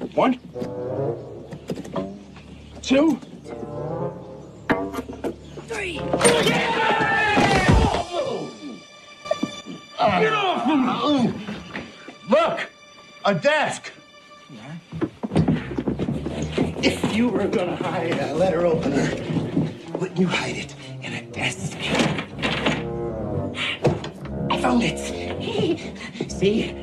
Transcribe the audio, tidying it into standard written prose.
1, 2, 3. Get off of me! Look! A desk! If you were gonna hide a letter opener, wouldn't you hide it in a desk? I found it. See?